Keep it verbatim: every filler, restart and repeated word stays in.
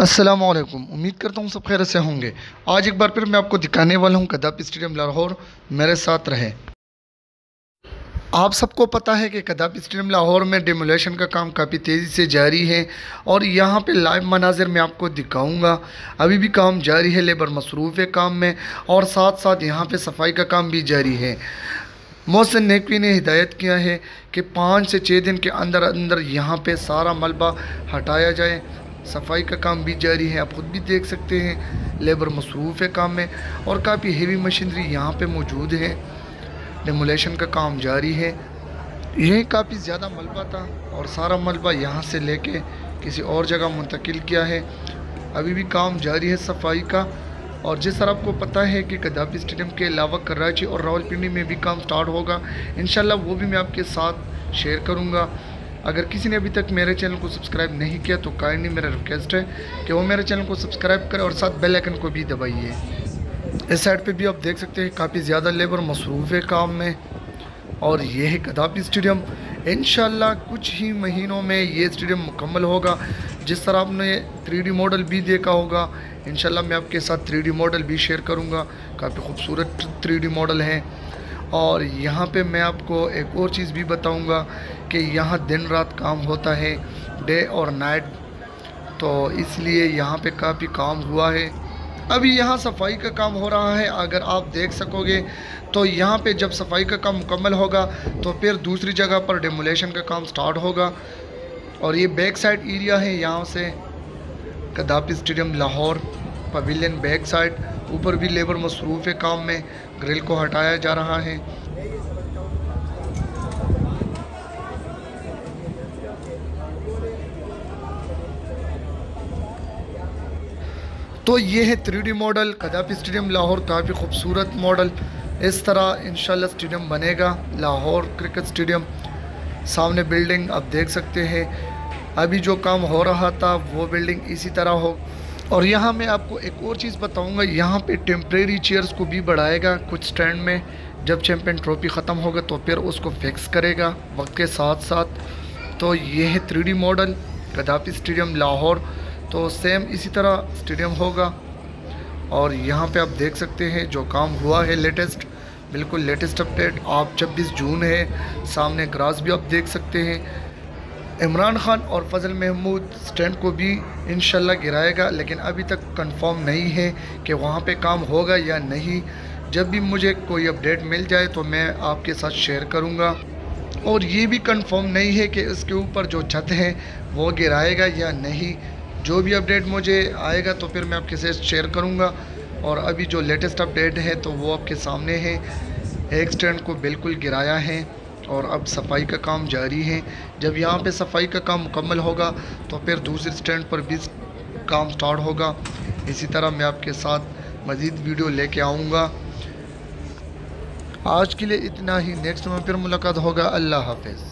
अस्सलामुअलैकुम। उम्मीद करता हूँ सब खैर से होंगे। आज एक बार फिर मैं आपको दिखाने वाला हूँ कदापी स्टेडियम लाहौर। मेरे साथ रहे। आप सबको पता है कि कदापी स्टेडियम लाहौर में डेमोलेशन का काम काफ़ी तेज़ी से जारी है और यहाँ पे लाइव मनाजिर मैं आपको दिखाऊंगा। अभी भी काम जारी है, लेबर मसरूफ़ है काम में और साथ साथ यहाँ पे सफाई का काम भी जारी है। मोहसिन नकवी ने हिदायत किया है कि पाँच से छः दिन के अंदर अंदर यहाँ पे सारा मलबा हटाया जाए। सफाई का काम भी जारी है, आप ख़ुद भी देख सकते हैं। लेबर मसरूफ़ है काम में और काफ़ी हेवी मशीनरी यहाँ पे मौजूद है। डेमोलेशन का काम जारी है। यही काफ़ी ज़्यादा मलबा था और सारा मलबा यहाँ से लेके किसी और जगह मुंतकिल किया है। अभी भी काम जारी है सफाई का। और जिस तरह आपको पता है कि कदापी स्टेडियम के अलावा कराची और रावलपिंडी में भी काम स्टार्ट होगा, इंशाल्लाह वो भी मैं आपके साथ शेयर करूँगा। अगर किसी ने अभी तक मेरे चैनल को सब्सक्राइब नहीं किया तो काइंडली मेरा रिक्वेस्ट है कि वो मेरे चैनल को सब्सक्राइब करें और साथ बेल आइकन को भी दबाइए। इस साइड पे भी आप देख सकते हैं काफ़ी ज़्यादा लेबर मसरूफ़ है काम में। और ये है कदापी स्टेडियम। इंशाल्लाह कुछ ही महीनों में ये स्टेडियम मुकम्मल होगा। जिस तरह आपने थ्री डी मॉडल भी देखा होगा, इंशाल्लाह मैं आपके साथ थ्री डी मॉडल भी शेयर करूँगा। काफ़ी खूबसूरत थ्री डी मॉडल हैं। और यहाँ पे मैं आपको एक और चीज़ भी बताऊँगा कि यहाँ दिन रात काम होता है, डे और नाइट, तो इसलिए यहाँ पे काफ़ी काम हुआ है। अभी यहाँ सफाई का काम हो रहा है। अगर आप देख सकोगे तो यहाँ पे जब सफाई का काम मुकम्मल होगा तो फिर दूसरी जगह पर डेमोलेशन का काम स्टार्ट होगा। और ये बैक साइड एरिया है, यहाँ से Gaddafi stadium Lahore pavilion back side. ऊपर भी लेबर मसरूफ़ है काम में, ग्रिल को हटाया जा रहा है। तो ये है three D model Gaddafi stadium Lahore. काफ़ी खूबसूरत मॉडल। इस तरह इंशाल्लाह स्टेडियम बनेगा लाहौर क्रिकेट स्टेडियम। सामने बिल्डिंग आप देख सकते हैं। अभी जो काम हो रहा था वो बिल्डिंग इसी तरह हो। और यहाँ मैं आपको एक और चीज़ बताऊँगा, यहाँ पे टेम्परेरी चेयर्स को भी बढ़ाएगा कुछ स्टैंड में। जब चैम्पियन ट्रॉफी ख़त्म होगा तो फिर उसको फिक्स करेगा वक्त के साथ साथ। तो ये है three D model Gaddafi stadium Lahore. तो सेम इसी तरह स्टेडियम होगा। और यहाँ पे आप देख सकते हैं जो काम हुआ है लेटेस्ट, बिल्कुल लेटेस्ट अपडेट। आप छब्बीस जून है, सामने ग्रास भी आप देख सकते हैं। इमरान खान और फजल महमूद स्टैंड को भी इंशाल्लाह गिराएगा, लेकिन अभी तक कंफर्म नहीं है कि वहाँ पे काम होगा या नहीं। जब भी मुझे कोई अपडेट मिल जाए तो मैं आपके साथ शेयर करूँगा। और ये भी कंफर्म नहीं है कि इसके ऊपर जो छत है वो गिराएगा या नहीं। जो भी अपडेट मुझे आएगा तो फिर मैं आपके साथ शेयर करूँगा। और अभी जो लेटेस्ट अपडेट है तो वो आपके सामने है। एक स्टैंड को बिल्कुल गिराया है और अब सफाई का काम जारी है। जब यहाँ पे सफाई का काम मुकम्मल होगा तो फिर दूसरे स्टैंड पर भी काम स्टार्ट होगा। इसी तरह मैं आपके साथ मज़ीद वीडियो लेके आऊँगा। आज के लिए इतना ही। नेक्स्ट में फिर मुलाकात होगा। अल्लाह हाफ़िज़।